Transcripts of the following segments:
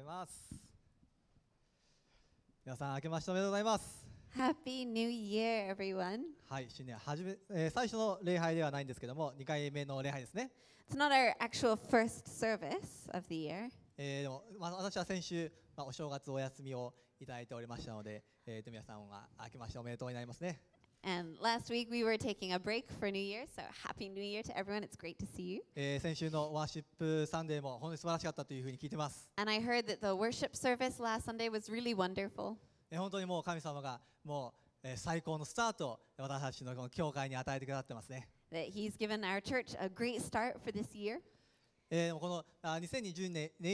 ます。皆さん明けましておめでとうございます。 Happy New Year, everyone. はい、新年最初の礼拝ではないんですけども、2回目の礼拝ですね。 It's not our actual first service of the year. でも、私は先週、お正月お休みをいただいておりましたので、皆さんは明けましておめでとうになりますね。 And last week we were taking a break for New Year, so Happy New Year to everyone. It's great to see you. 先週のワーシップサンデーも本当に素晴らしかったというふうに聞いてます。 And I heard that the worship service last Sunday was really wonderful. 本当にもう神様がもう、最高のスタートを私たちのこの教会に与えてくださってますね。 That He's given our church a great start for this year. でもこの2021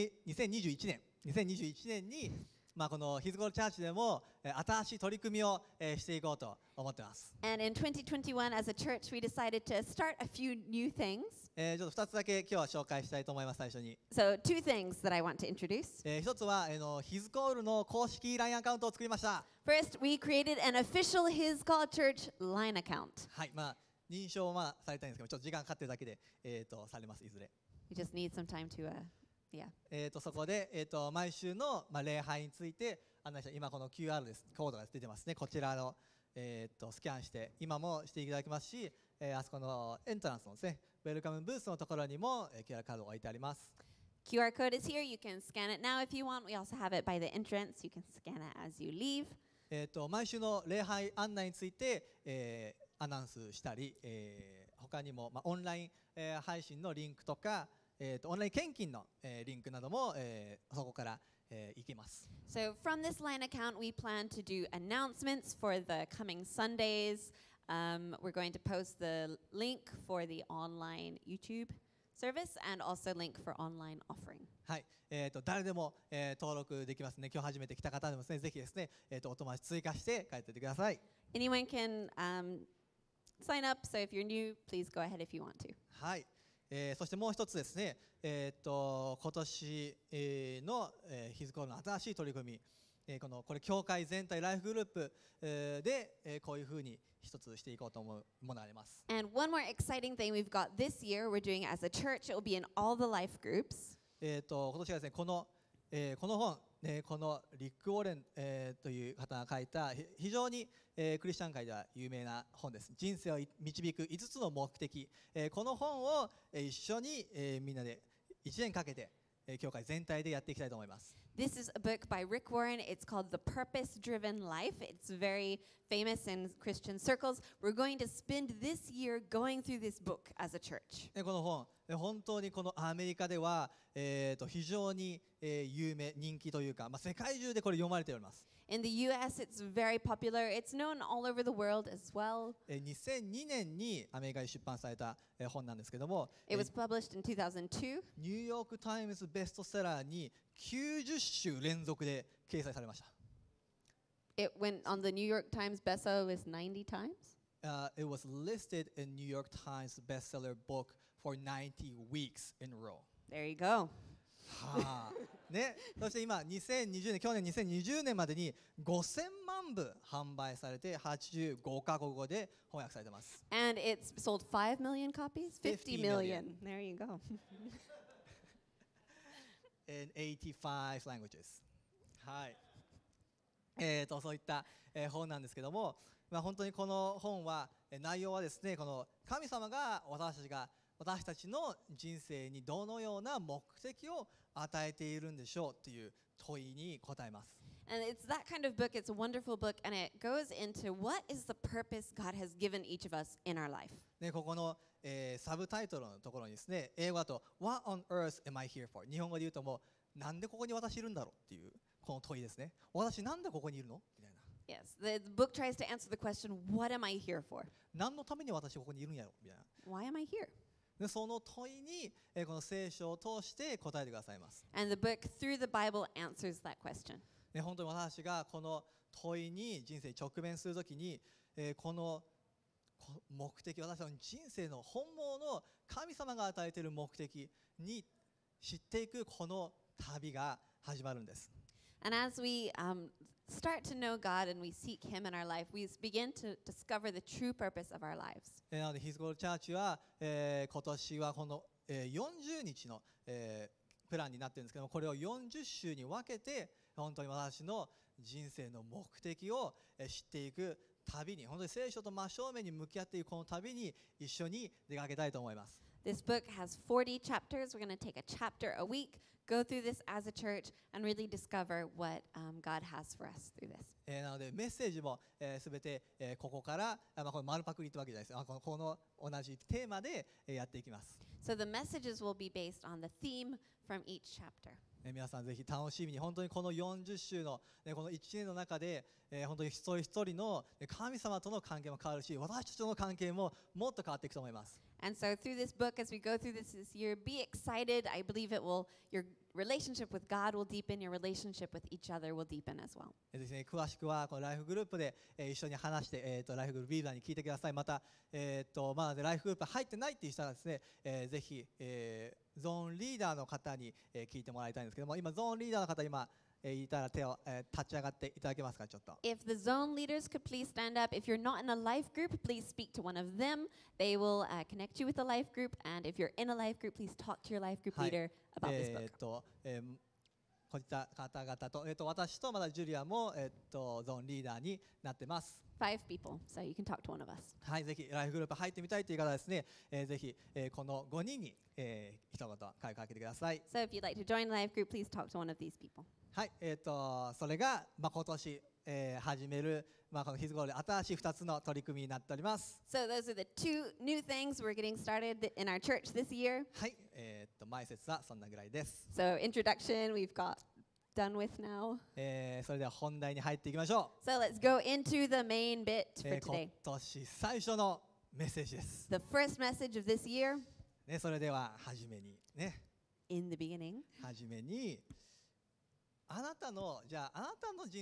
年に、このヒズゴールチャーチでも新しい取り組みをしていこうと思ってます。 And in 2021, as a church, we decided to start a few new things. ちょっと2つだけ今日は紹介したいと思います。最初に。 So, two things that I want to introduce. 一つはヒズゴールの公式 LINE アカウントを作りました。 First, we created an official His God Church line account. はい、認証はされたいんですけど、ちょっと時間かかってるだけで、されます、いずれ。 We just need some time to, yeah. そこで、毎週の、礼拝について案内した今この QR です、コードが出てますね。こちらの、スキャンして今もしていただきますし、あそこのエントランスのですね、ウェルカムブースのところにも、QR カードが置いてあります。 QR code is here. You can scan it now if you want. We also have it by the entrance. You can scan it as you leave. 毎週の礼拝案内について、アナウンスしたり、他にも、オンライン、配信のリンクとか、オンライン献金の、リンクなども、そこから、行けます。 So from this line account, we plan to do announcements for the coming Sundays. We're going to post the link for the online YouTube service and also link for online offering. はい、誰でも、登録できますね。今日初めて来た方でもですね、ぜひですね、お友達追加して帰っててください。 Anyone can sign up. So if you're new, please go ahead if you want to. はい。そしてもう一つですね、今年、の、ヒズコールの新しい取り組み、これ教会全体ライフグループ、で、こういうふうに一つしていこうと思うものがあります。 And one more exciting thing we've got this year, we're doing as a church. It will be in all the life groups. 今年はですね、この本、このリック・ウォーレン、という方が書いた非常に、クリスチャン界では有名な本です。人生を導く5つの目的、この本を、一緒に、みんなで1年かけて、教会全体でやっていきたいと思います。 This is a book by Rick Warren. It's called The Purpose-Driven Life. It's very famous in Christian circles. We're going to spend this year going through this book as a church. この本、本当にこのアメリカでは、非常に、有名、人気というか、世界中でこれ読まれております。 In the US, it's very popular. It's known all over the world as well. 2002年にアメリカで出版された、本なんですけども、 It was published in 2002. ニューヨークタイムズベストセラーに90週連続で掲載されました。 It went on the New York Times bestseller list 90 times. It was listed in New York Times bestseller book for 90 weeks in a row. There you go. はあ、ね、そして今去年2020年までに5000万部販売されて85カ国語で翻訳されています。 And it's sold 5 million copies? 50 million. There you go. In 85 languages. はい。そういった、本なんですけども、本当にこの本は内容はですね、この神様が私たちの人生にどのような目的を与えているんでしょうという問いに答えます。 And it's that kind of book. It's a wonderful book, and it goes into what is the purpose God has given each of us in our life. ね、ここの、サブタイトルのところにですね、英語だと What on earth am I here for? 日本語で言うともうなんでここに私いるんだろうっていうこの問いですね。私なんでここにいるのみたいな。 Yes, the book tries to answer the question, what am I here for? 何のために私ここにいるんやろみたいな。 Why am I here? でその問いに、この聖書を通して答えてくださいます。 And the book through the Bible answers that question. ね、本当に私がこの問いに人生に直面するときに、この目的、私の人生の本物の神様が与えている目的に知っていくこの旅が始まるんです。 And as we start to know God and we seek Him in our life, we begin to discover the true purpose of our lives. なのでヒズゴールチャーチは、今年はこの、40日の、ププランになってるんですけども、これを40週に分けて本当に私の人生の目的を知っていく旅に、本当に聖書と真正面に向き合っていくこの旅に一緒に出かけたいと思います。 This book has 40 chapters. We're going to take a chapter a week, go through this as a church, and really discover what God has for us through this. なのでメッセージもすべてここからこの丸パクリってわけじゃないです。この同じテーマでやっていきます。 So the messages will be based on the theme from each chapter. 皆さんぜひ楽しみに、本当にこの40週のこの1年の中で本当に一人一人の神様との関係も変わるし、私たちとの関係ももっと変わっていくと思います。 And so through this book, as we go through this year, be excited. I believe it will, your relationship with God will deepen, your relationship with each other will deepen as well. ですね、詳しくはこのライフグループで一緒に話して、ライフグループリーダーに聞いてください。また、まだライフグループ入ってないっていう人はですね、ぜひ、ゾーンリーダーの方に聞いてもらいたいんですけども、今ゾーンリーダーの方今いたら手を立ち上がっていただけますか、ちょっと。 If the zone leaders could please stand up. If you're not in a life group, please speak to one of them. They will connect you with a life group. And if you're in a life group, please talk to your life group leader about this book. こういった方々と、私とまだジュリアも、ゾーンリーダーになってます。 5 people, so you can talk to one of us. はい、ぜひライフグループ入ってみたいという方はですね、ぜひ、この5人に、一言声をかけてください。 So if you'd like to join a life group, please talk to one of these people. はい、それが、今年、始める、このヒズゴールで新しい2つの取り組みになっております。 So those are the 2 new things we're getting started in our church this year. はい、前説はそんなぐらいです。 So introduction, we've got done with now. それでは本題に入っていきましょう。 So let's go into the main bit for 今 today. 年最初のメッセージです。 The first message of this year, ね、それでは初めにね、 in the beginning. 初めにあなたの人生の初めに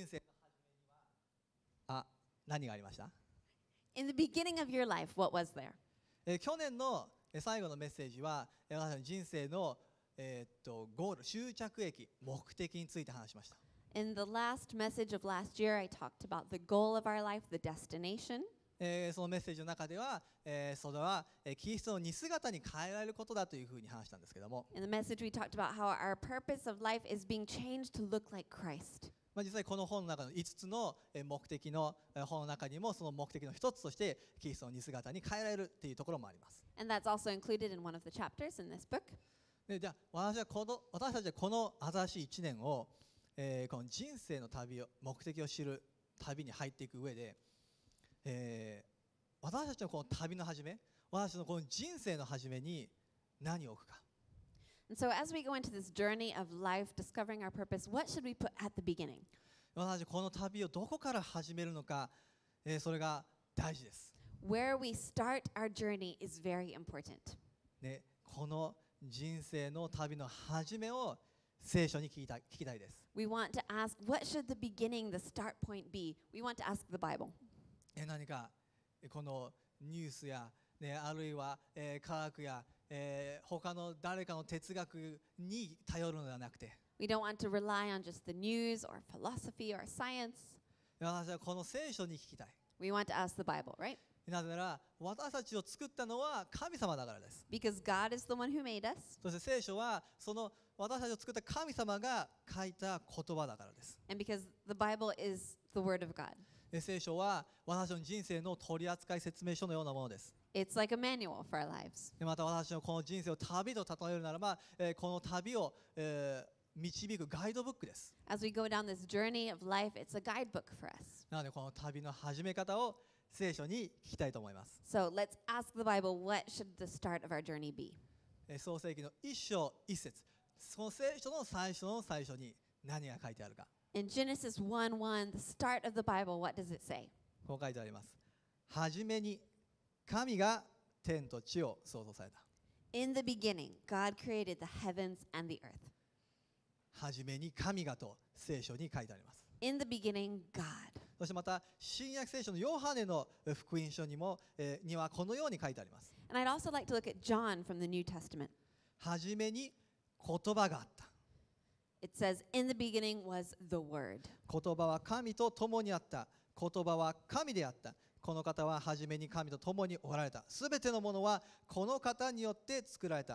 は何がありました？ In the beginning of your life, what was there? 去年の最後のメッセージは私の人生のゴール、終着駅、目的について話しました。 In the last message of last year, I talked about the goal of our life, the destination. そのメッセージの中では、それはキリストの似姿に変えられることだというふうに話したんですけども、 In the message, we talked about how our purpose of life is being changed to look like Christ. 実際この本の中の5つの目的の本の中にもその目的の一つとしてキリストの似姿に変えられるっていうところもあります。 And that's also included in one of the chapters in this book. でじゃあ私たちはこの新しい1年を、この人生の旅を目的を知る旅に入っていく上で、私たちのこの旅の始め、私たちのこの人生の始めに何を置くか。 And so as we go into this journey of life, discovering our purpose, what should we put at the beginning? 私たちこの旅をどこから始めるのか、それが大事です。 Where we start our journey is very important. ね、この人生の旅の始めを聖書に聞きたいです。 We want to ask, what should the beginning, the start point be? We want to ask the Bible. 何かこのニュースや、あるいは、科学や、他の誰かの哲学に頼るのではなくて、 We don't want to rely on just the news or philosophy or science. 私はこの聖書に聞きたい。 We want to ask the Bible, right? なぜなら私たちを作ったのは神様だからです。 Because God is the one who made us. そして聖書はその私たちを作った神様が書いた言葉だからです。 And because the Bible is the Word of God. 聖書は私の人生の取扱説明書のようなものです。 It's like a manual for our lives. また私のこの人生を旅と例えるならば、この旅を、導くガイドブックです。 As we go down this journey of life, it's a guidebook for us. なのでこの旅の始め方を聖書に聞きたいと思います。 So let's ask the Bible, what should the start of our journey be? 創世記の1章1節、その聖書の最初の最初に何が書いてあるか。 In Genesis 1:1, the start of the Bible, what does it say? こう書いてあります。はじめに神が天と地を創造された。 In the beginning, God created the heavens and the earth. はじめに神がと聖書に書いてあります。 In the beginning, God. そしてまた新約聖書のヨハネの福音書にはこのように書いてあります。 And I'd also like to look at John from the New Testament. はじめに言葉があった。 It says, in the beginning was the Word. 言葉は神と共にあった。言葉は神であった。この方ははじめに神と共におられた。すべてのものはこの方によって作られた。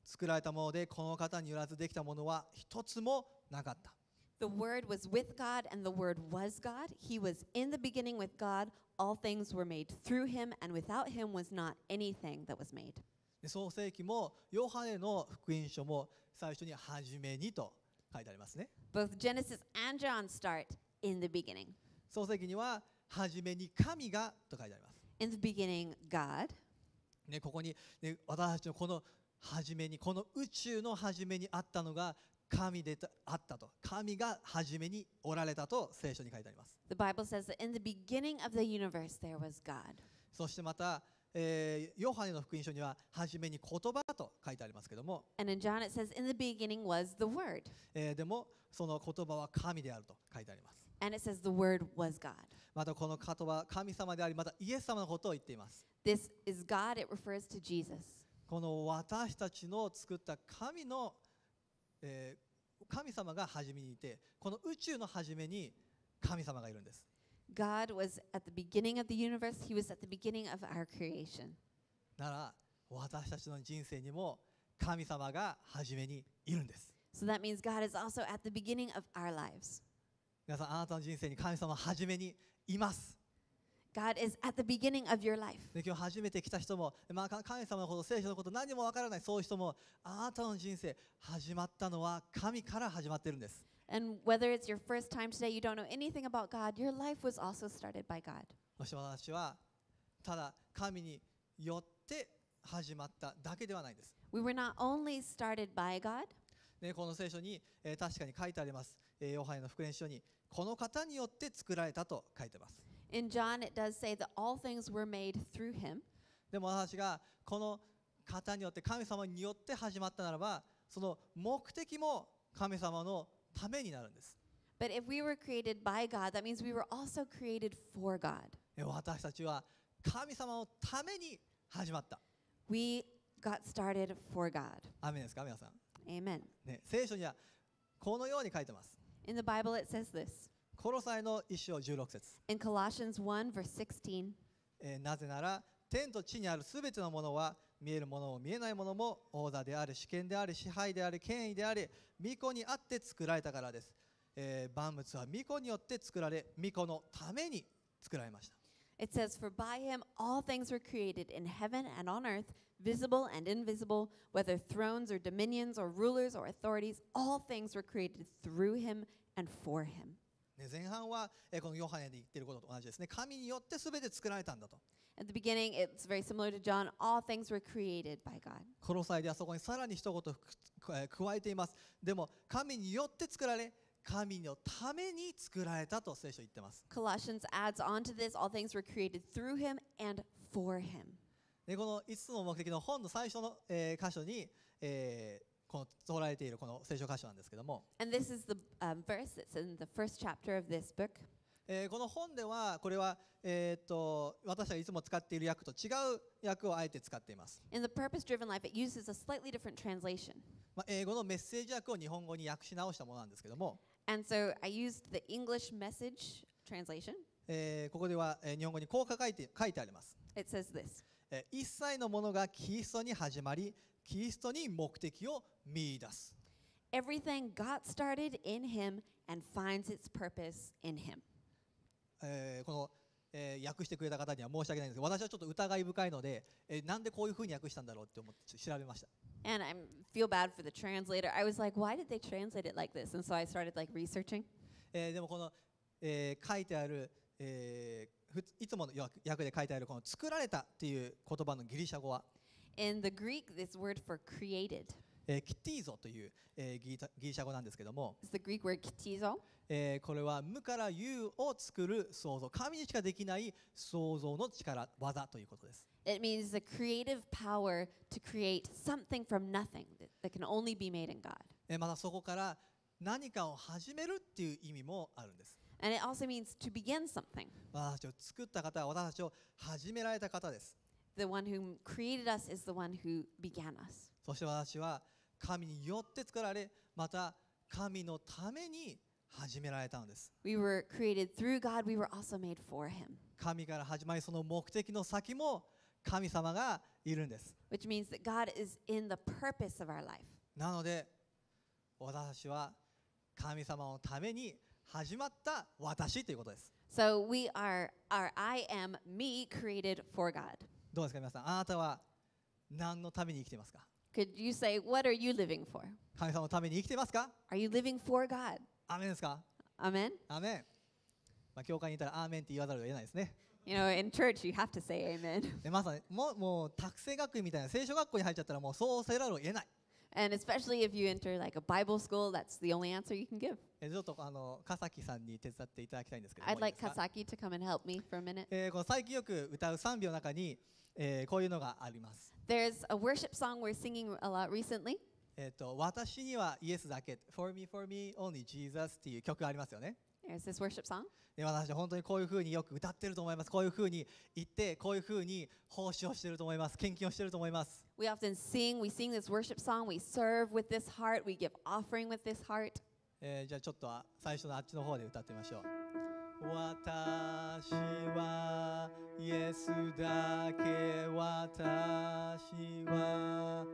作られたものでこの方によらずできたものは一つもなかった。 The Word was with God, and the Word was God. He was in the beginning with God. All things were made through him, and without him was not anything that was made. で創世記もヨハネの福音書も最初に初めにと書いてありますね。 Both Genesis and John start in the beginning. 創世記には初めに神がと書いてあります。 In the beginning, God. ね、ここに、ね、私たちのこの初めにこの宇宙の初めにあったのが神であったと、神が初めにおられたと聖書に書いてあります。 The Bible says that in the beginning of the universe there was God. そしてまた、ヨハネの福音書には初めに言葉と書いてありますけども、 And in John it says, in the beginning was the Word. でもその言葉は神であると書いてあります。 And it says the Word was God. またこの言葉神様であり、またイエス様のことを言っています。 This is God. It refers to Jesus. この私たちの作った神の、神様が初めにいて、この宇宙の初めに神様がいるんです。 God was at the beginning of the universe. He was at the beginning of our creation. なら私たちの人生にも神様が初めにいるんです。 So that means God is also at the beginning of our lives. 皆さん、あなたの人生に神様は初めにいます。 God is at the beginning of your life. で今日初めて来た人も、神様のこと、聖書のこと何もわからないそういう人も、あなたの人生始まったのは神から始まっているんです。 And whether it's your first time today, you don't know anything about God, your life was also started by God. そして私はただ神によって始まっただけではないんです。 We were not only started by God, ね、この聖書に、確かに書いてあります。ヨハネの福音書にこの方によって作られたと書いてます。 in John it does say that all things were made through him. でも私がこの方によって神様によって始まったならば、その目的も神様のためになるんです。 But if we were created by God, that means we were also created for God. 私たちは神様のために始まった。 We got started for God. アーメンですか皆さん、 Amen. ね、聖書にはこのように書いてます。 In the Bible it says this. コロサイの1章16節、 In Colossians 1 verse 16, なぜなら天と地にあるすべてのものは見えるものも見えないものも王座である主権である支配である権威であり御子にあって作られたからです。万物は御子によって作られ御子のために作られました。 it says, For by him all things were created in heaven and on earth, visible and invisible, whether thrones or dominions or rulers or authorities, all things were created through him and for him. 前半はこのヨハネで言っていることと同じですね。神によってすべて作られたんだと。 At the beginning, it's very similar to John. All things were created by God. コロサイではそこにさらに一言加えています。でも神によって作られ神のために作られたと聖書言ってます。 Colossians adds on to this, all things were created through him and for him. でこの5つの目的の本の最初の、箇所に、この捉えているこの聖書箇所なんですけども、 And this is the verse that's in the first chapter of this book. この本ではこれは、私がいつも使っている訳と違う訳をあえて使っています。 In the purpose-driven life, it uses a slightly different translation. 英語のメッセージ訳を日本語に訳し直したものなんですけども、 And so I used the English message translation. ここでは、日本語にこう書いてあります。 It says this. 一切のものがキリストに始まり、キリストに目的を見出す。 Everything got started in him and finds its purpose in him. この、訳してくれた方には申し訳ないんですけど、私はちょっと疑い深いので、なんでこういうふうに訳したんだろうって思って調べました。 And I feel bad for the translator. I was like, why did they translate it like this? And so I started like researching. でもこの、書いてある、いつもの訳で書いてあるこの作られたっていう言葉のギリシャ語は、 In the Greek, this word for created キティーゾという、ギリシャ語なんですけども、 is the Greek word ktizo. これは無から有を作る創造、神にしかできない創造の力、技ということです。 It means the creative power to create something from nothing that can only be made in God. またそこから何かを始めるっていう意味もあるんです。 And it also means to begin something. 私たちを作った方は私たちを始められた方です。 The one who created us is the one who began us. そして私は神によって作られ、また神のために始められたのです。 We were created through God. We were also made for him. 神から始まりその目的の先も神様がいるんです。 which means that God is in the purpose of our life. なので私たちは神様のために始まった私ということです。 So we are I am me created for God. どうですか皆さん、あなたは何のために生きていますか？ Could you say, what are you living for? 神様のために生きていますか？ Are you living for God? アーメンですか？ Amen? アーメン。教会にいたらアーメンって言わざるを得ないですね。 You know, in church, you have to say amen. でまさにもう託成学院みたいな聖書学校に入っちゃったらもうそうせざるを得ない。 And especially if you enter like a Bible school, that's the only answer you can give. ちょっと笠木さんに手伝っていただきたいんですけども I'd いい like ですか？ Kasaki to come and help me for a minute. この最近よく歌う賛美の中に、こういうのがあります。 There's a worship song we're singing a lot recently. 私にはイエスだけ For me, for me, only Jesus っていう曲がありますよね。 There's this worship song. で私本当にこういう風によく歌ってると思います。こういう風に言ってこういう風に奉仕をしてると思います。献金をしてると思います。 We often we sing this worship song, we serve with this heart, we give offering with this heart. じゃあちょっと最初のあっちの方で歌ってみましょう。私はイエスだけ私は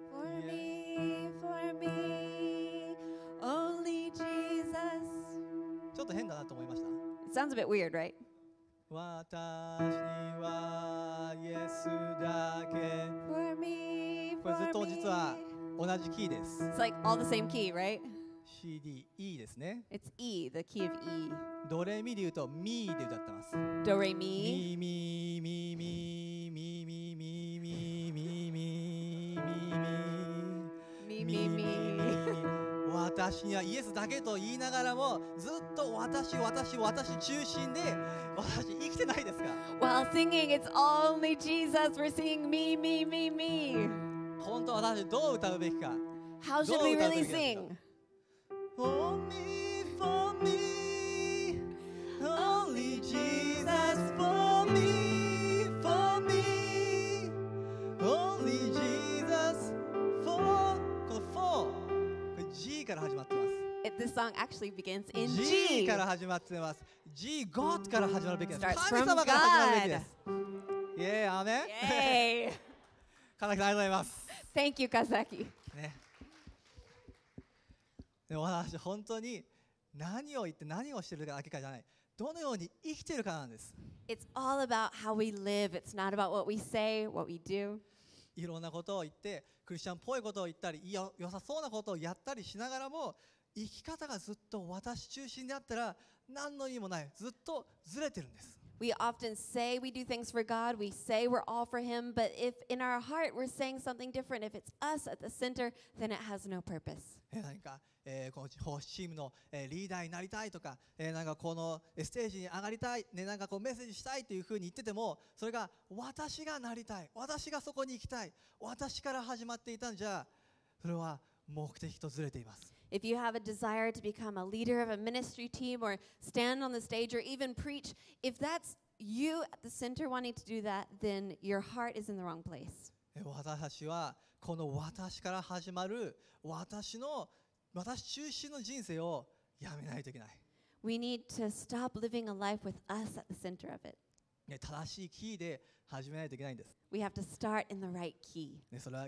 For me, only Jesus. ちょっと変だなと思いました。 It sounds a bit weird, right? 私はイエスだけ For me, これずっ for と実は me. 同じキーです。 It's like all the same key, right? CD、E ですね。 It's E, the key of E. ドレミで言うとミーで歌ってます。 Do, re, mi. ミミミミミミミミミミミ Mi, mi, mi. 私にはイエスだけと言いながらもずっと私中心で私生きてないですか？ While singing, it's only Jesus. We're singing me, me, me, me. 本当私どう歌うべきか？ How should we really sing? For me, for me, only Jesus. For me, for me, only Jesus. For この for これ G から始まってます。 This song actually begins in G G. から始まってます。G God から始まるべきです。 Starts 神 from 様から始まるべきで God. す。イエーイ、アーメン。 Yay. 金木さんありがとうございます。 Thank you, Kazaki. ね。でも私本当に何を言って何をしてるだけかじゃない。どのように生きてるかなんです。 It's all about how we live. It's not about what we say, what we do. いろんなことを言ってクリスチャンっぽいことを言ったり良さそうなことをやったりしながらも生き方がずっと私中心であったら何の意味もない。ずっとずれてるんです。 We often say we do things for God. We say we're all for Him. But if in our heart we're saying something different, if it's us at the center, then it has no purpose. 何か、この奉仕チームの、リーダーになりたいとか、なんかこのステージに上がりたい、ね、なんかこうメッセージしたいというふうに言っててもそれが私がなりたい、私がそこに行きたい、私から始まっていたんじゃそれは目的とずれています。 If you have a desire to become a leader of a ministry team or stand on the stage or even preach, if that's you at the center wanting to do that, then your heart is in the wrong place. 私たちはこの私から始まる私中心の人生をやめないといけない。 We need to stop living a life with us at the center of it. 正しいキーで始めないといけないんです。 We have to start in the right key. それは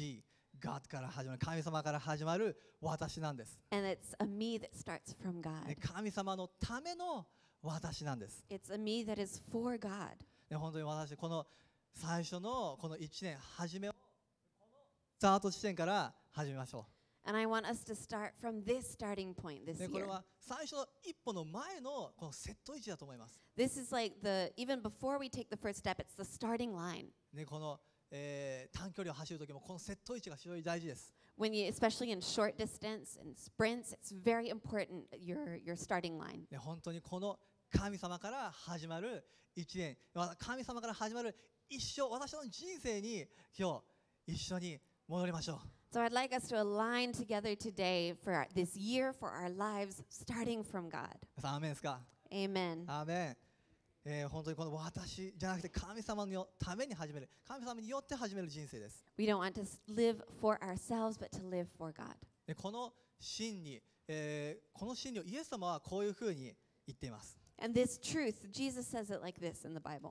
G、God から始まる、神様から始まる私なんです。 And it's a me that starts from God. 神様のための私なんです。 It's a me that is for God. 本当に私この最初のこの1年初めをスタート地点から始めましょ And I want us to start from this starting point う。 this これ year. は最初の一歩の前のこのセット位置だと思います。 This is like even before we take the first step, it's the starting line. この、短距離を走るときもこのセット位置が非常に大事です。 Especially in short distance and sprints, it's very important your starting line. 本当にこの神様から始まる1年、神様から始まる一生、私の人生に今日一緒に戻りましょう。 So I'd like us to align together today for this year, for our lives, starting from God. 皆さんアーメンですか？ Amen. アーメン。本当にこの私じゃなくて神様のために始める、神様によって始める人生です。 We don't want to live for ourselves, but to live for God. この真理をイエス様はこういうふうに言っています。 And this truth, Jesus says it like this in the Bible.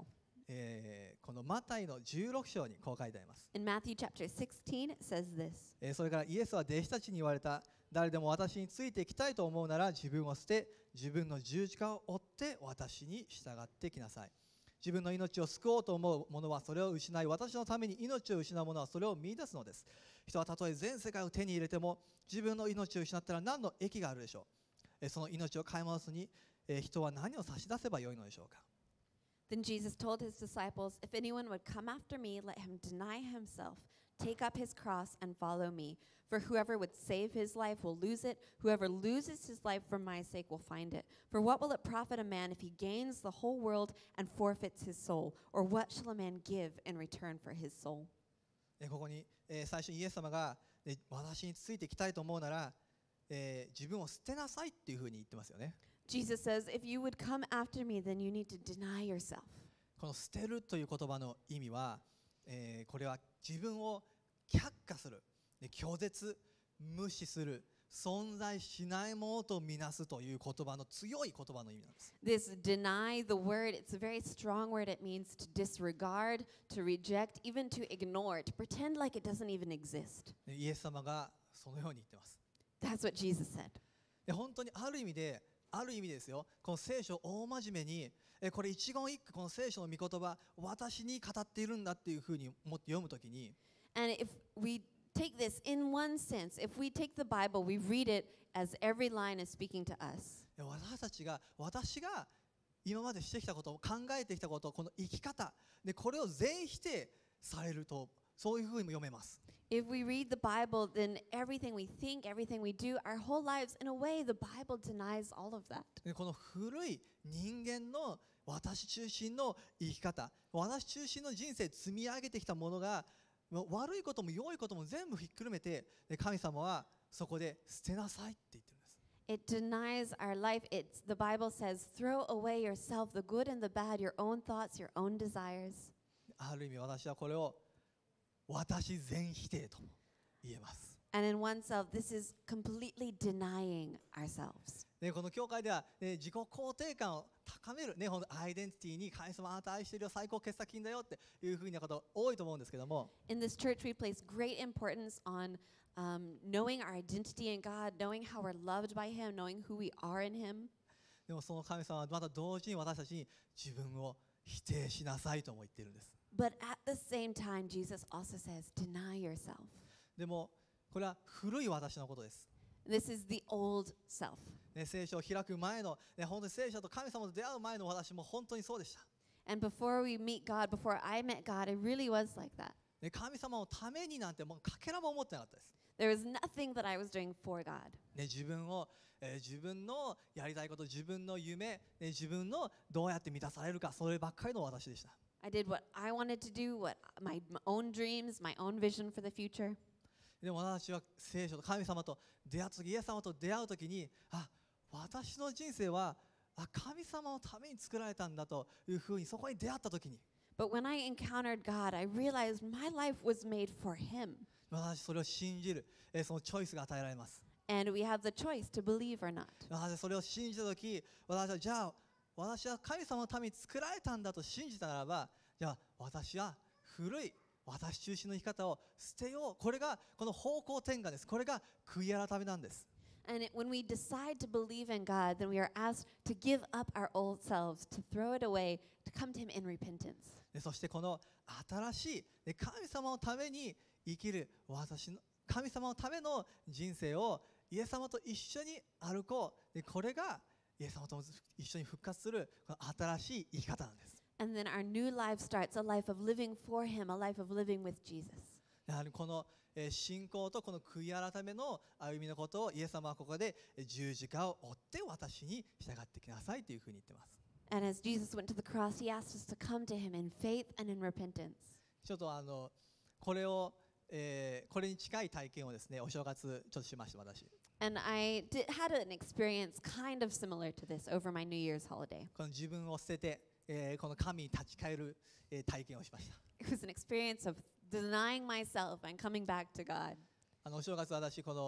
このマタイの16章にこう書いてあります。 In Matthew chapter 16, it says this. それからイエスは弟子たちに言われた。誰でも私についていきたいと思うなら自分を捨て、自分の十字架を追って私に従ってきなさい。自分の命を救おうと思う者はそれを失い、私のために命を失う者はそれを見出すのです。人はたとえ全世界を手に入れても自分の命を失ったら何の益があるでしょう。その命を買い戻すに人は何を差し出せばよいのでしょうか。 Then Jesus told his disciples, If anyone would come after me, let him deny himself, take up his cross, and follow me. For whoever would save his life will lose it. Whoever loses his life for my sake will find it. For what will it profit a man if he gains the whole world and forfeits his soul? Or what shall a man give in return for his soul? ここに最初にイエス様が私についていきたいと思うなら自分を捨てなさいっていうふうに言ってますよね。 Jesus says, If you would come after me, then you need to deny yourself. この捨てるという言葉の意味は、これは自分を却下する、拒絶、無視する、存在しないものとみなすという言葉の強い言葉の意味なんです。 This deny the word, it's a very strong word. It means to disregard, to reject, even to ignore, to pretend like it doesn't even exist. イエス様がそのように言ってます。 That's what Jesus said. 本当にある意味ですよ、この聖書を大真面目にこれ一言一句この聖書の御言葉私に語っているんだっていうふうに思って読むときに And if we take this in one sense, if we take the Bible, we read it as every line is speaking to us. 私が今までしてきたこと考えてきたことこの生き方でこれを全否定されるとそういうふうにも読めます。 If we read the Bible, then everything we think, everything we do, our whole lives, in a way, the Bible denies all of that. でこの古い人間の私中心の生き方私中心の人生積み上げてきたものが悪いことも良いことも全部ひっくるめて神様はそこで捨てなさいって言ってるんです。 It denies our life. The Bible says, throw away yourself, the good and the bad, your own thoughts, your own desires. ある意味私はこれを私全否定と言えます。 And in oneself, this is completely denying ourselves. この教会では、自己肯定感を高める、ほんとアイデンティティに神様あなた愛してるよ最高傑作品だよっていうふうなこと多いと思うんですけども In this church, we place great importance on knowing our identity in God, knowing how we're loved by Him, knowing who we are in Him. でもその神様はまた同時に私たちに自分を否定しなさいとも言っているんです。 But at the same time, Jesus also says, deny yourself. でもこれは古い私のことです。 This is the old self. 聖書を開く前の、本当に聖書と神様と出会う前の私も本当にそうでした。 And before we meet God, before I met God, it really was like that. 神様のためになんてもうかけらも思ってなかったです。 There was nothing that I was doing for God. 自分のやりたいこと、自分の夢、自分のどうやって満たされるか、そればっかりの私でした。 I did what I wanted to do, my own dreams, my own vision for the future. でも私は聖書と神様と出会うとき、イエス様と出会うときに、私の人生は神様のために作られたんだというふうにそこに出会ったときに、 But when I encountered God, I realized my life was made for Him. 私それを信じる、そのチョイスが与えられます。 And we have the choice to believe or not. 私それを信じたとき、私は神様のために作られたんだと信じたならば、じゃあ私は古い私中心の生き方を捨てよう。これがこの方向転換です。これが悔い改めなんです。 And when we decide to believe in God, then we are asked to give up our old selves, to throw it away, to come to Him in repentance. そしてこの新しい神様のために生きる神様のための人生をイエス様と一緒に歩こう。これがイエス様と一緒に復活するこの新しい生き方なんです。 And then our new life starts, a life of living for Him, a life of living with Jesus. やはりこの信仰とこの悔い改めの歩みのことをイエス様はここで十字架を追って私に従ってきなさいというふうに言っています。 And as Jesus went to the cross, He asked us to come to Him in faith and in repentance. ちょっとこれに近い体験をですね、お正月ちょっとしました私。 And I had an experience kind of similar to this over my New Year's holiday. この自分を捨てて、この神に立ち返る、体験をしました。 It was an experience of denying myself and coming back to God. お正月私この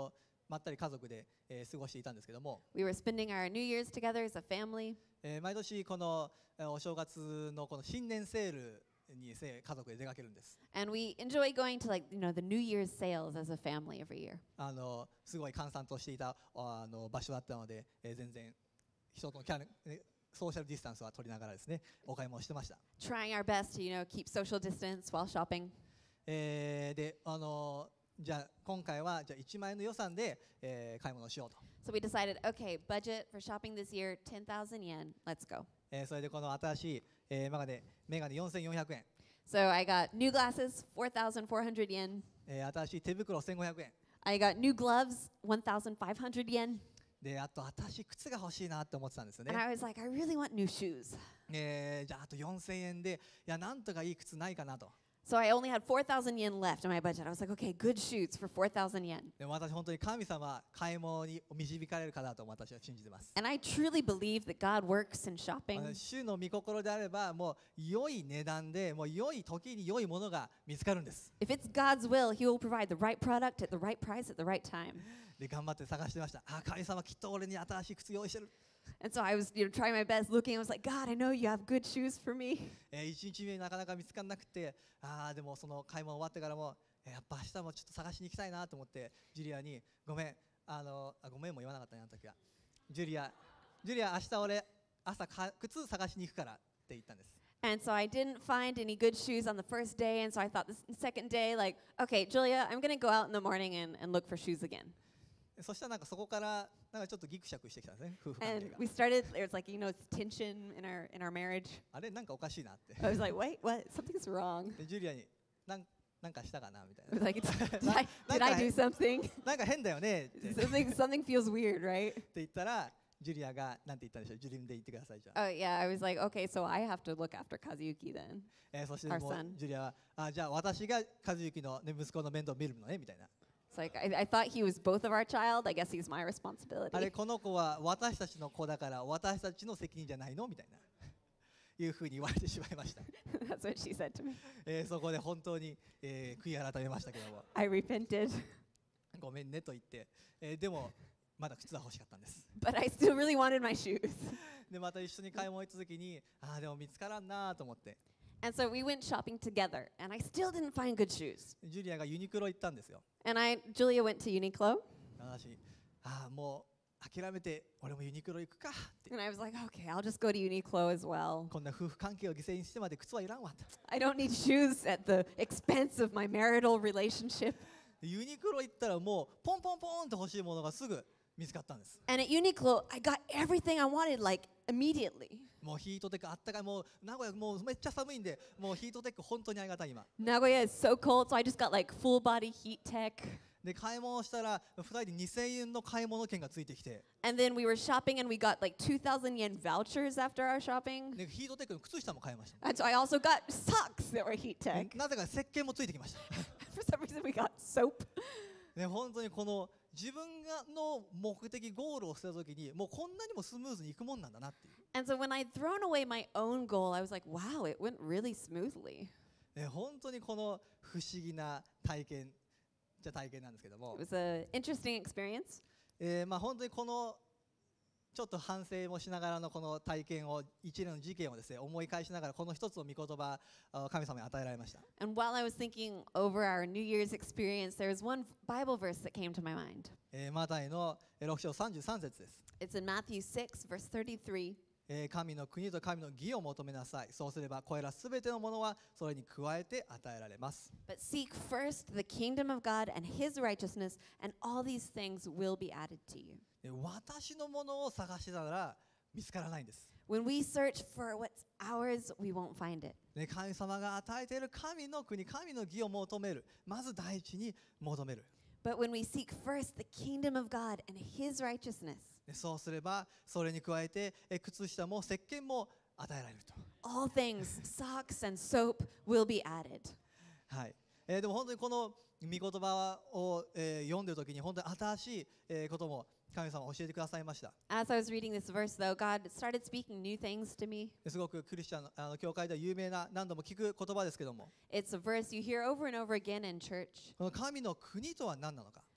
まったり家族で、過ごしていたんですけども、 We were spending our New Year's together as a family. 毎年このお正月のこの新年セールにですね、家族で出かけるんです。 And we enjoy going to the New Year's sales as a family every year. すごい閑散としていた場所だったので、全然人とのソーシャルディスタンスは取りながらですね、お買い物してました。 Trying our best to, keep social distance while shopping. で、じゃあ今回はじゃあ1万円の予算で、買い物をしようと。 So we decided, okay, budget for shopping this year, 10,000 yen. Let's go. それでこの新しい、メガネ4400円、 So I got new glasses, 4,400 yen. 新しい手袋1500円 I got new gloves, 1,500 yen. で、あと新しい靴が欲しいなって思ってたんですよね。 And I was like, I really want new shoes. じゃああと4000円で、いやなんとかいい靴ないかなと。 So I only had 4,000 yen left in my budget. I was like, okay, good shoes for 4,000 yen. でも私本当に神様買い物に導かれるかなと私は信じてます。 And I truly believe that God works in shopping. 主の御心であればもう良い値段でもう良い時に良いものが見つかるんです。 If it's God's will, He will provide the right product at the right price at the right time. で頑張って探してました。神様きっと俺に新しい靴用意してる。 And so I was, trying my best looking. I was like, God, I know you have good shoes for me. 1日目になかなか見つからなくて、でもその買い物終わってからも、やっぱ明日もちょっと探しに行きたいなと思ってジュリアにごめんごめんも言わなかったね、あの時は。ジュリア明日俺朝靴探しに行くからって言ったんです。 And so I didn't find any good shoes on the first day. And so I thought the second day, okay, Julia, I'm going to go out in the morning and look for shoes again. そしたらなんかそこからなんかちょっとギクシャクしてきたんですね、夫婦関 And 係が。 we started, there was tension in our marriage. あれなんかおかしいなって。 I was like, wait, what? Something's wrong. でジュリアになんかしたかなみたい I was な。 like, did I do something? なんか変だよねって something feels weird, right? 言ったら、ジュリアがなんて言ったんでしょう。自分で言ってくださいじゃあ。 Oh, yeah. I was like, okay, so I have to look after Kazuyuki then. そして Our もう son. ジュリアはじゃあ私が和之の、ね、息子の面倒を見るのねみたいな。 It's like, I thought he was both of our child. I guess he's my あれ responsibility. この子は私たちの子だから私たちの責任じゃないのみたいないうふうに言われてしまいました。 That's what she said to me. そこで本当に、悔い改めましたけども、 I repented. ごめんねと言って、でもまだ靴は欲しかったんです。 But I still really wanted my shoes. でまた一緒に買い物行った時にでも見つからんなと思って、 And so we went shopping together. And I still didn't find good shoes. ジュリアがユニクロ行ったんですよ。 And Julia went to Uniqlo. 私もう諦めて俺もユニクロ行くかって。 And I was like, okay, I'll just go to Uniqlo as well. こんな夫婦関係を犠牲にしてまで靴はいらんわと。 I don't need shoes at the expense of my marital relationship. ユニクロ行ったらもうポンポンポンって欲しいものがすぐ見つかったんです。 And at Uniqlo, I got everything I wanted immediately. もうヒートテックあったかい、もう名古屋もうめっちゃ寒いんで、もうヒートテック本当にありがたい今。 Nagoya is so cold, so I just got full body heat tech. で買い物したら2人で2000円の買い物券がついてきて、 And then we were shopping and we got 2,000 yen vouchers after our shopping. でヒートテックの靴下も買いました。 And so I also got socks that were heat で tech. なぜか石鹸もついてきました。 For some reason, we got soap. ね、本当にこの自分の目的ゴールを捨てた時にもうこんなにもスムーズにいくもんなんだなっていう。 And so when I'd thrown away my own goal, I was like, wow, it went really smoothly. ね、本当にこの不思議な体験なんですけども It was an interesting experience. 本当にこのちょっと反省もしながらのこの体験を一連の事件をですね思い返しながらこの一つの御言葉を神様に与えられました。 And while I was thinking over our New Year's experience, there was one Bible verse that came to my mind. マタイの6章33節です。 It's in Matthew 6, verse 33. 神の国と神の義を求めなさい。そうすればこれらすべてのものはそれに加えて与えられます。 But seek first the kingdom of God and his righteousness, and all these things will be added to you. 私のものを探してたら見つからないんです。 When we search for what's ours, we won't find it. 神様が与えている神の国、神の義を求める。まず第一に求める。 But when we seek first the kingdom of God and his righteousness, そうすればそれに加えて靴下も石鹸も与えられると。 all things, socks and soap, will be added. はい。でも本当にこの御言葉を、読んでいるときに本当に新しい、ことも神様教えてくださいました。 As I was reading this verse, though, God started speaking new things to me. すごくクリスチャンの教会では有名な何度も聞く言葉ですけども、 It's a verse you hear over and over again in church. この神の国とは何なのか。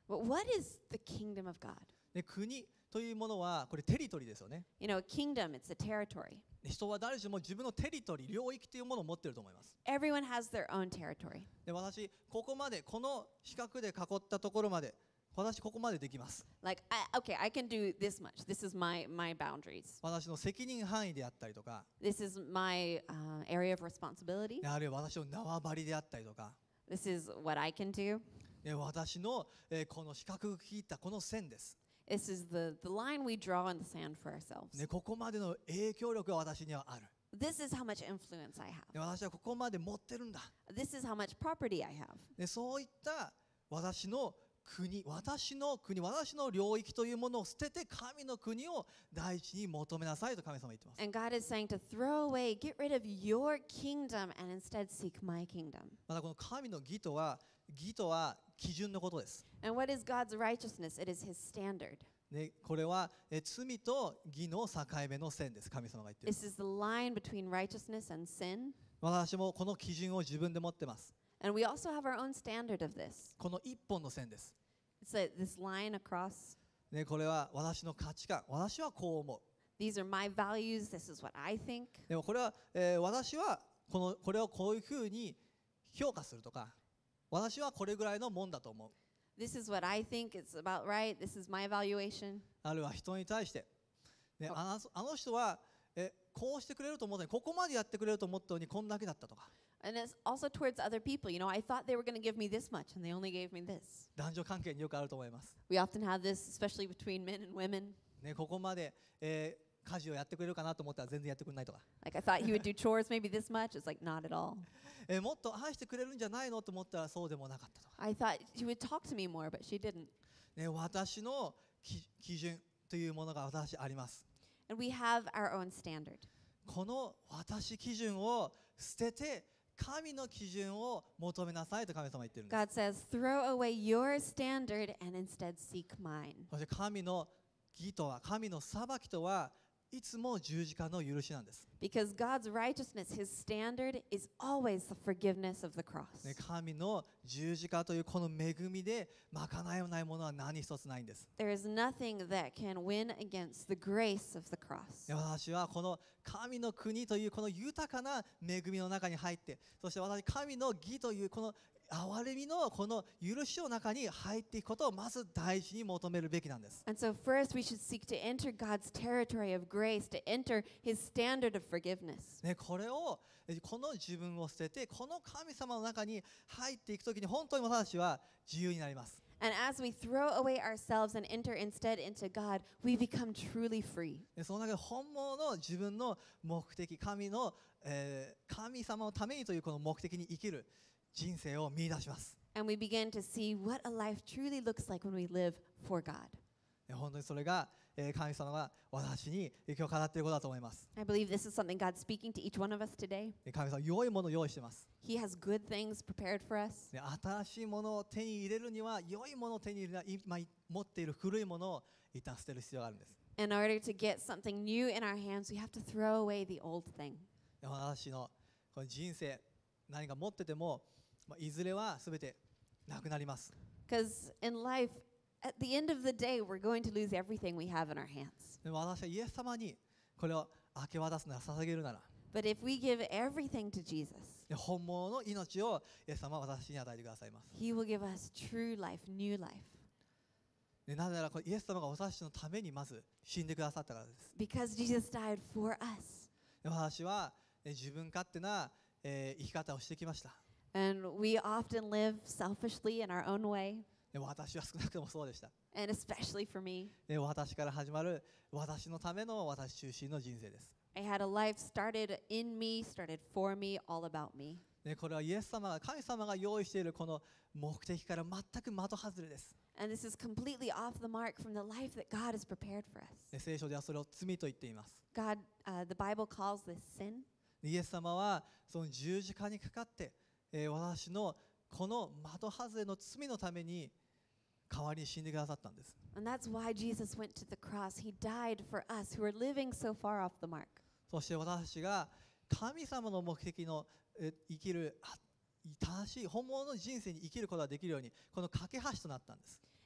But what is the kingdom of God? で、国というものはこれテリトリーですよね。 You know, a kingdom, it's a territory. 人は誰しも自分のテリトリー、領域というものを持っていると思います。 Everyone has their own territory. で、私ここまでこの四角で囲ったところまで私ここまでできます。 Like, okay, I can do this much. This is my boundaries. 私の責任範囲であったりとか、 This is my area of responsibility. あるいは私の縄張りであったりとか、 This is what I can do. 私の、この四角く切ったこの線です。 This is the line we draw in the sand for ourselves. ね、ここまでの影響力が私にはある。 This is how much influence I で、 have. 私はここまで持ってるんだ。 This is how much property I have. で、そういった私の国、私の領域というものを捨てて神の国を第一に求めなさいと神様は言ってます。 And God is saying to throw away, get rid of your kingdom and instead seek my kingdom. またこの神の義とは基準のことです。 And what is God's righteousness? It is his standard. ね、これは罪と義の境目の線です。神様が言っている。 This is the line between righteousness and sin. 私もこの基準を自分で持ってます。 And we also have our own standard of this. この一本の線です。 It's this line across. ね、これは私の価値観。私はこう思う。 These are my values. This is what I think. でもこれは、私はこれをこういうふうに評価するとか、私はこれぐらいのもんだと思う。 This is what I think. It's about right. This is my evaluation. あるいは人に対して、ね、あの人は、こうしてくれると思ったのに、ここまでやってくれると思ったのにこんだけだったとか。 And it's also towards other people. You know, I thought they were going to give me this much, and they only gave me this. 男女関係によくあると思います。 We often have this, especially between men and women. ね、ここまで、家事をやってくれるかなと思ったら全然やってくれないとか。 Like, I thought he would do chores maybe this much. It's like, not at all. もっと愛してくれるんじゃないのと思ったらそうでもなかったとか。 I thought she would talk to me more, but she didn't. ね、私の基準というものが私あります。 And we have our own standard. この私基準を捨てて神の基準を求めなさいと神様は言ってるんです。 God says, throw away your standard and instead seek mine. そして神の義とは、神の裁きとはいつも十字架の許しなんです。 Because God's righteousness, his standard, is always the forgiveness of the cross. ね、神の十字架というこの恵みで賄えないものは何一つないんです。 There is nothing that can win against the grace of the cross. で、私はこの神の国というこの豊かな恵みの中に入って、そして私神の義というこの憐れみのこの許しの中に入っていくことをまず第一に求めるべきなんです。 And so first we should seek to enter God's territory of grace, to enter his standard of forgiveness. ね、この自分を捨ててこの神様の中に入っていくときに本当に私は自由になります。 And as we throw away ourselves and enter instead into God, we become truly free. その中で本物の自分の目的、神様のためにというこの目的に生きる人生を見出します。 And we begin to see what a life truly looks like when we live for God. 本当にそれが神様が私に今日語っていることだと思います。 I believe this is something God's speaking to each one of us today. 神様は良いものを用意しています。 He has good things prepared for us. 新しいものを手に入れるには良いものを手に入れるには今持っている古いものを一旦捨てる必要があるんです。 In order to get something new in our hands, we have to throw away the old thing. 私のこの人生何か持っててもいずれは全てなくなります。 Because in life, at the end of the day, we're going to lose everything we have in our hands. でも私はイエス様にこれを明け渡すなら捧げるなら But if we give everything to Jesus, 本物の命をイエス様は私に与えてくださいます。 he will give us true life, new life. でなぜならこれイエス様が私のためにまず死んでくださったからです。 Because Jesus died for us. で私は自分勝手な生き方をしてきました。 And we often live selfishly in our own way, で私は少なくともそうでした。 and especially for me. で私から始まる私のための私中心の人生です。 I had a life started in me, started for me, all about me. でこれはイエス様が神様が用意しているこの目的から全く的外れです。 And this is completely off the mark from the life that God has prepared for us. で聖書ではそれを罪と言っています。 God, the Bible calls this sin. でイエス様はその十字架にかかって、私のこの的外れの罪のために代わりに死んでくださったんです。 And that's why Jesus went to the cross. He died for us who are living so far off the mark. そして私が神様の目的の生きる正しい本物の人生に生きることができるようにこの架け橋となったんです。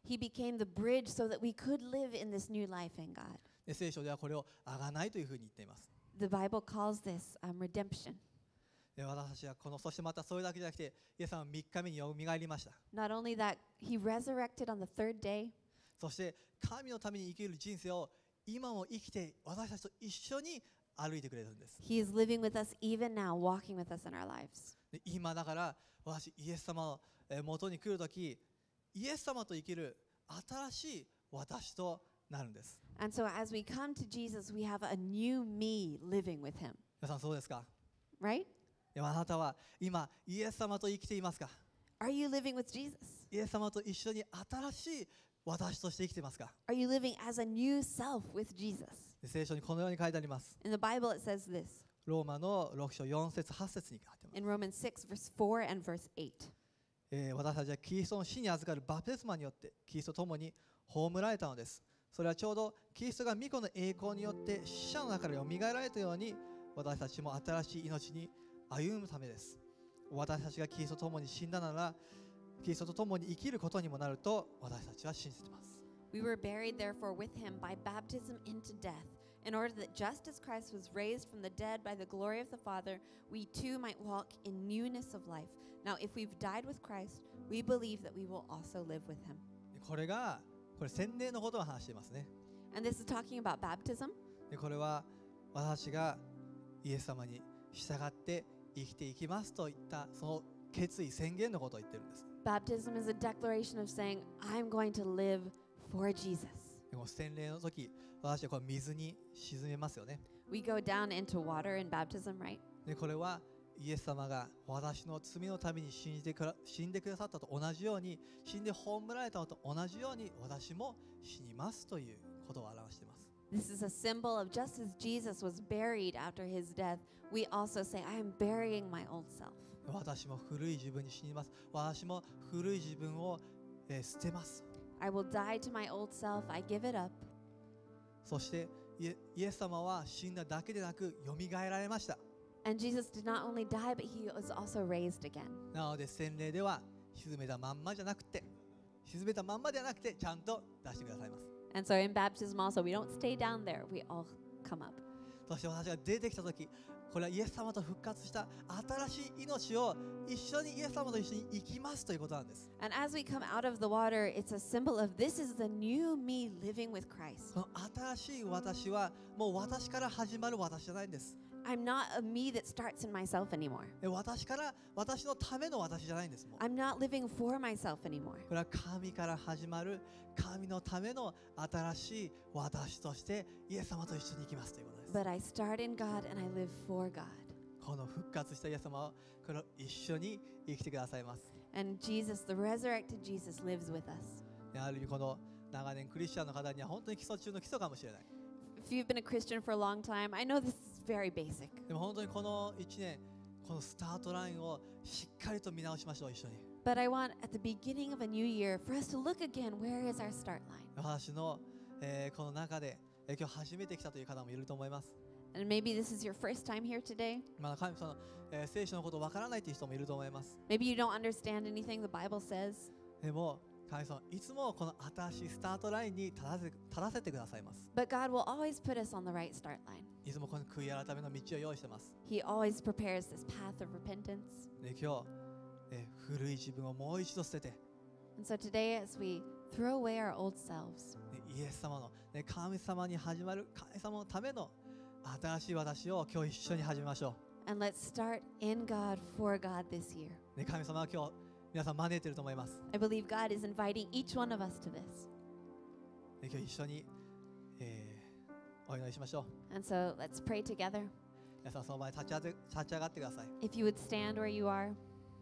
He became the bridge so that we could live in this new life in God. で聖書ではこれを贖いというふうに言っています。 The Bible calls this redemption. で私たちはそしてまたそれだけじゃなくて、イエス様は3日目によみがえりました。 Not only that, he resurrected on the third day, そして神のために生きる人生を今も生きて私たちと一緒に歩いてくれるんです。 he is living with us even now, walking with us in our lives. で今だから私イエス様の元に来るとき、イエス様と生きる新しい私となるんです。 And so as we come to Jesus, we have a new me living with him, 皆さんそうですか？ right? でもあなたは今イエス様と生きていますか？ Are you living with Jesus? イエス様と一緒に新しい私として生きていますか？ Are you living as a new self with Jesus? で聖書にこのように書いてあります。 In the Bible, it says this ローマの6章4節8節に書いてあり in Romans 6, verse 4 and verse 8. ます。私たちはキリストの死に預かるバプテスマによってキリストと共に葬られたのです。それはちょうどキリストが御子の栄光によって死者の中からよみがえられたように、私たちも新しい命に歩むためです。私たちがキリストと共に死んだなら、キリストと共に生きることにもなると私たちは信じています。 We were buried, therefore, with him by baptism into death, in order that just as Christ was raised from the dead by the glory of the Father, we too might walk in newness of life. Now, if we've died with Christ, we believe that we will also live with him. これ洗礼のことを話していますね。 And this is talking about baptism. でこれは私がイエス様に従って生きていきますといったその決意宣言のことを言ってるんです。 Baptism is a declaration of saying, I'm going to live for Jesus. でも洗礼の時、私はこれ水に沈めますよね。 We go down into water in baptism, right? でこれはイエス様が私の罪のために死んでくださったと同じように、死んで葬られたのと同じように私も死にますということを表しています。 This is a symbol of just as Jesus was buried after his death, we also say, I am burying my old self. 私も古い自分に死にます。私も古い自分を、捨てます。 I will die to my old self. I give it up. そしてイエス様は死んだだけでなくよみがえられました。 And Jesus did not only die, but he was also raised again. なので洗礼では沈めたまんまじゃなくて、ちゃんと出してくださいます。 And so in baptism also, we don't stay down there. We all come up. そして私が出てきたとき、これはイエス様と復活した新しい命を一緒にイエス様と一緒に生きますということなんです。 And as we come out of the water, it's a symbol of this is the new me living with Christ. この新しい私はもう私から始まる私じゃないんです。 I'm not a me that starts in myself anymore. 私のための私じゃないんです。もう I'm not living for myself anymore. これは神から始まる神のための新しい私としてイエス様と一緒に生きますということです。 But I start in God and I live for God. この復活したイエス様をこれを一緒に生きてくださいます。 And Jesus, the resurrected Jesus, lives with us. ある意味この長年クリスチャンの方には本当に基礎中の基礎かもしれない。 If you've been a Christian for a long time, I know this is very basic. でも本当にこの1年、このスタートラインをしっかりと見直しましょう、一緒に。 But I want, at the beginning of a new year, for us to look again, where is our start line? 私の、この中で、今日初めて来たという方もいると思います。 And maybe this is your first time here today. まだ神様の、聖書のことわからないという人もいると思います。 Maybe you don't understand anything the Bible says. でも神様いつもこの新しいスタートラインに立たせてくださいます。 But God will always put us on the right start line. いつもこの悔い改めの道を用意してます。 He always prepares this path of repentance. で今日、古い自分をもう一度捨てて、 And so today, as we throw away our old selves, イエス様の、神様に始まる神様のための新しい私を今日一緒に始めましょ and let's start in God for God this year. う。神様は今日皆さん招いていると思います。 I believe God is inviting each one of us to this. 今日一緒に、お祈りしましょう。 And so let's pray together. 皆さんその前に立ち上がってください。 If you would stand where you are.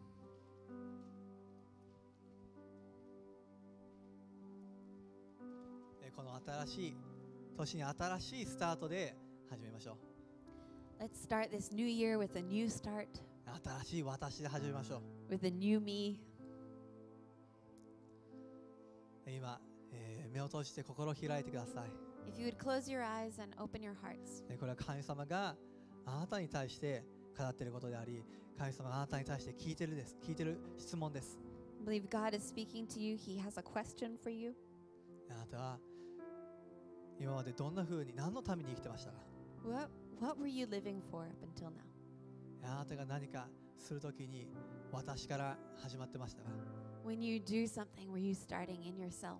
この新しい年に新しいスタートで始めましょう。 Let's start this new year with a new start, 新しい私で始めましょう。 with a new me. 今、目を閉じて心を開いてください。 If you would close your eyes and open your hearts. これは神様があなたに対して語っていることであり、神様があなたに対して聞いてる質問です。 believe God is speaking to you. He has a question for you. あなたは今までどんな風に何のために生きてましたか？ What were you living for up until now? あなたが何かするときに私から始まってましたか？ When you do something, were you starting in yourself?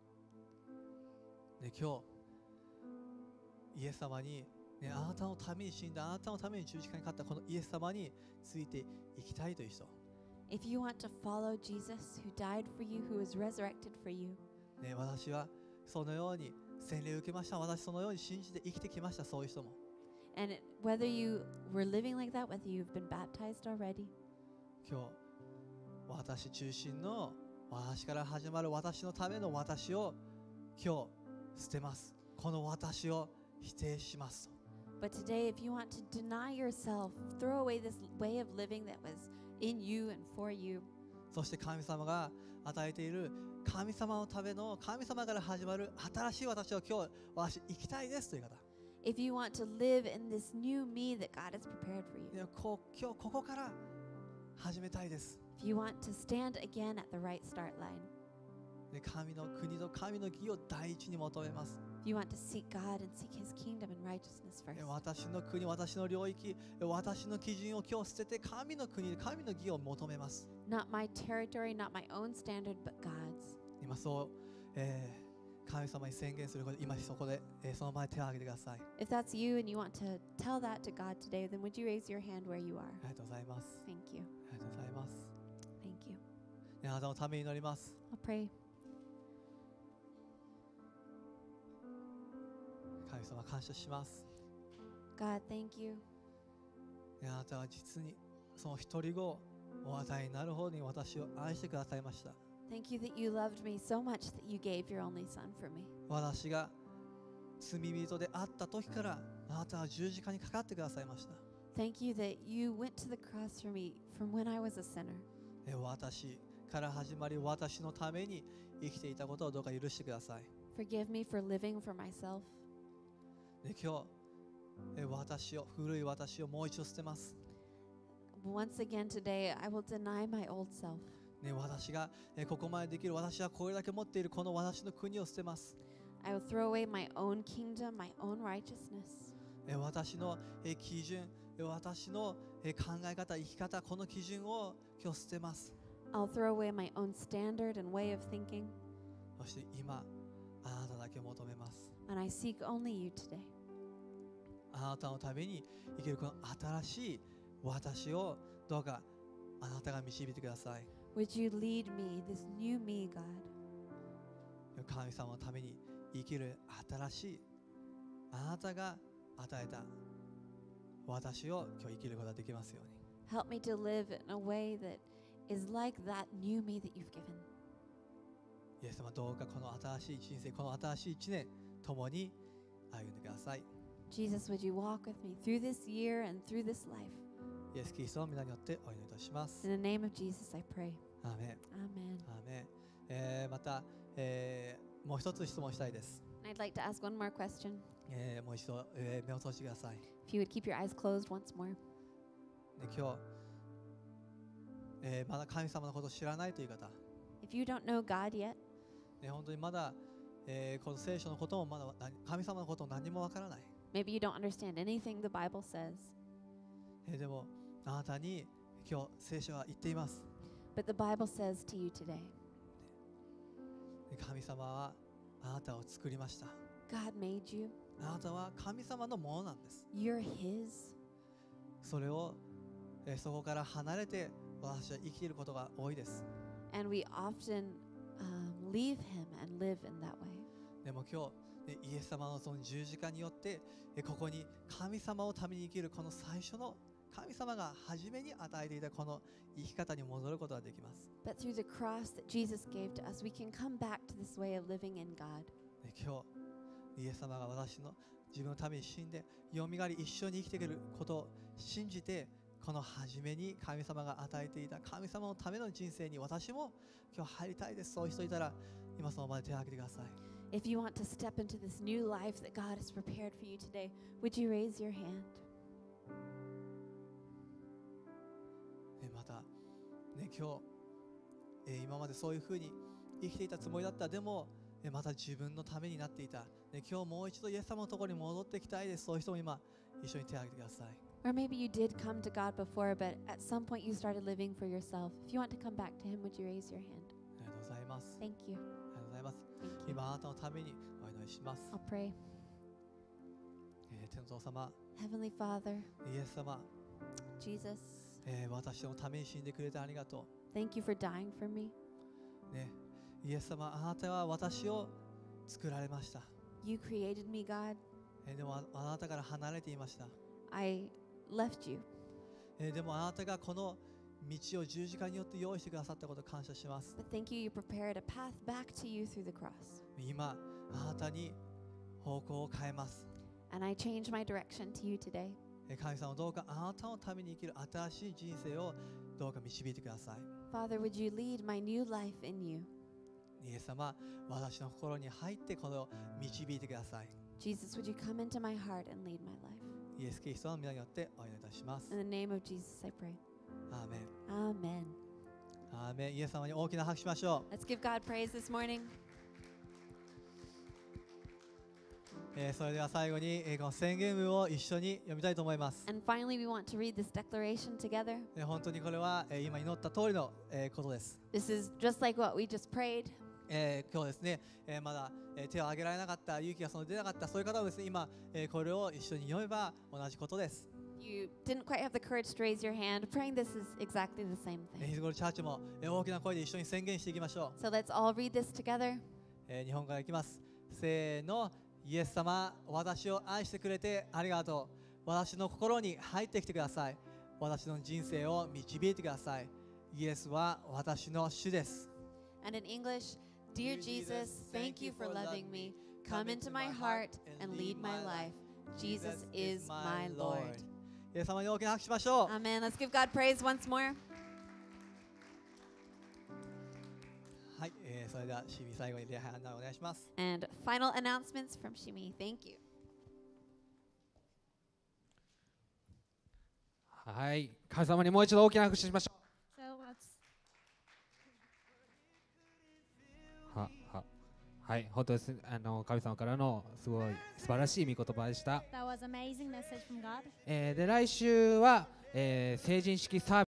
で今日イエス様に、ね、あなたのために死んだ、あなたのために十字架にかかったこのイエス様についていきたいという人、 If you want to follow Jesus, who died for you, who was resurrected for you, ね、私はそのように洗礼を受けました、私そのように信じて生きてきました、そういう人も and whether you were living like that, whether you've been baptized already, 今日私中心の私から始まる私のための私を今日捨てます、この私を否定します。 but today, if you want to deny yourself, throw away this way of living that was in you and for you, そして神様が与えている神様のための神様から始まる新しい私を今日私生きたいですという方、 if you want to live in this new me that God has prepared for you, 今日ここから始めたいです。 if you want to stand again at the right start line, で神の国と神の義を第一に求めます。 if you want to seek God and seek His kingdom and righteousness で first, 私の国、私の領域、私の基準を今日捨てて神の国、神の義を求めます。 not my territory, not my own standard, but God's. 今そう、神様に宣言すること、今そこで、その前手を挙げてください。 If that's you and you want to tell that to God today, then would you raise your hand where you are? ありがとうございます。 Thank you. ありがとうございます。 Thank you. ね、あなたのために祈ります。 I'll pray. 神様感謝します。 God, thank you. ね、あなたは実にその一人子をお与えになるほどに私を愛してくださいました。 Thank you that you loved me so much that you gave your only son for me. 私が罪人であった時からあなたは十字架にかかってくださいました。 Thank you that you went to the cross for me from when I was a sinner. 私から始まり私のために生きていたことをどうか許してください。 Forgive me for living for myself. で今日古い私をもう一度捨てます。 Once again today, I will deny my old self. ね、私がここまでできる、私はこれだけ持っているこの私の国を捨てます。 I will throw away my own kingdom, my own righteousness. 私の基準、私の考え方、生き方、この基準を今日捨てます。 I'll throw away my own standard and way of thinking, そして今あなただけ求めます。 and I seek only you today. あなたのために生きるこの新しい私をどうかあなたが導いてください。 Would you lead me, this new me, God? 神様のために生きる新しいあなたが与えた私を今日生きることができますように。 Help me to live in a way that is like that new me that you've given. イエス様どうかこの新しい人生、この新しい一年共に歩んでください。 Jesus, would you walk with me through this year and through this life? イエス・キリストの皆によってお祈りいたします。 In the name of Jesus, I pray. アーメン。 Amen. アーメン。また、もう一つ質問したいです。 And I'd like to ask one more question. もう一度、目を閉じてください。 If you would keep your eyes closed once more. で今日、まだ神様のことを知らないという方、 If you don't know God yet, 本当にまだ、この聖書のこともまだ神様のことも何もわからない。 maybe you don't understand anything the Bible says, でもあなたに今日聖書は言っています。 but the Bible says to you today, 神様はあなたを作りました。 God made you. あなたは神様のものなんです。 You're His. それを、そこから離れて私は生きていることが多いです。 And we often leave Him and live in that way. でも今日、イエス様のその十字架によって、ここに神様をために生きるこの最初の神様が初めに与えていたこの生き方に戻ることができます。 But through the cross that Jesus gave to us, we can come back to this way of living in God. 今日イエス様が私の自分のために死んでよみがり一緒に生きてくることを信じて、この初めに神様が与えていた神様のための人生に私も今日入りたいです。そういう人いたら今その場で手を挙げてください。 If you want to step into this new life that God has prepared for you today, would you raise your hand? また、今日今までそういうふうに生きていたつもりだった。でもまた自分のためになっていた。今日もう一度イエス様のところに戻ってきたいです。そういう人も今一緒に手を挙げてください。 Or maybe you did come to God before, but at some point you started living for yourself. If you want to come back to Him, would you raise your hand? ありがとうございます。 Thank you. ありがとうございます。 Thank you. 今あなたのためにお祈りします。 I'll pray. 天のお父様、 Heavenly Father, イエス様、 Jesus, 私のために死んでくれてありがと thank you for dying for me. う。イエス様、あなたは私を作られました。 You created me, God. でもあなたから離れていました。 I left you. でもあなたがこの道を十字架によって用意してくださったことを感謝します。 But thank you, you prepared a path back to you through the cross. 今あなたに方向を変えます。 And I change my direction to you today. 神様、どうかあなたのために生きる新しい人生をどうか導いてください。 Father, would you lead my new life in you? イエス様、私の心に入ってこの導いてください。 Jesus, would you come into my heart and lead my life? イエス・キリストの皆によってお祈りいたします。 In the name of Jesus, I pray. アーメン。 Amen. アーメン。イエス様に大きな拍手しましょ Let's give God praise this morning. う。それでは最後にこの宣言文を一緒に読みたいと思います。 And finally, we want to read this declaration together. 本当にこれは今祈った通りのことです。 This is just like what we just prayed. 今日ですね、まだ手を挙げられなかった、勇気が出なかった、そういう方はですね、今これを一緒に読めば同じことです。 You didn't quite have the courage to raise your hand. Praying this is exactly the same ヒ thing. ズゴルチャーチも大きな声で一緒に宣言していきましょ So let's all read this together. う。日本からいきます。せーの。イエス様、私を愛してくれてありがとう。私の心に入ってきてください。私の人生を導いてください。イエスは私の主です。 And in English, Dear Jesus, thank you for loving me. Come into my heart and lead my life. Jesus is my Lord. イエス様に大きな拍手しましょう。 Amen. Let's give God praise once more. はい、それでは CB 最後に礼拝案内をお願いします。 And final announcements from Shimi. Thank you. はい、神様にもう一度大きな拍手しましょ So let's う。はい、本当です。神様からのすごい素晴らしい御言葉でした。 that was amazing message from God. で来週は、成人式サービス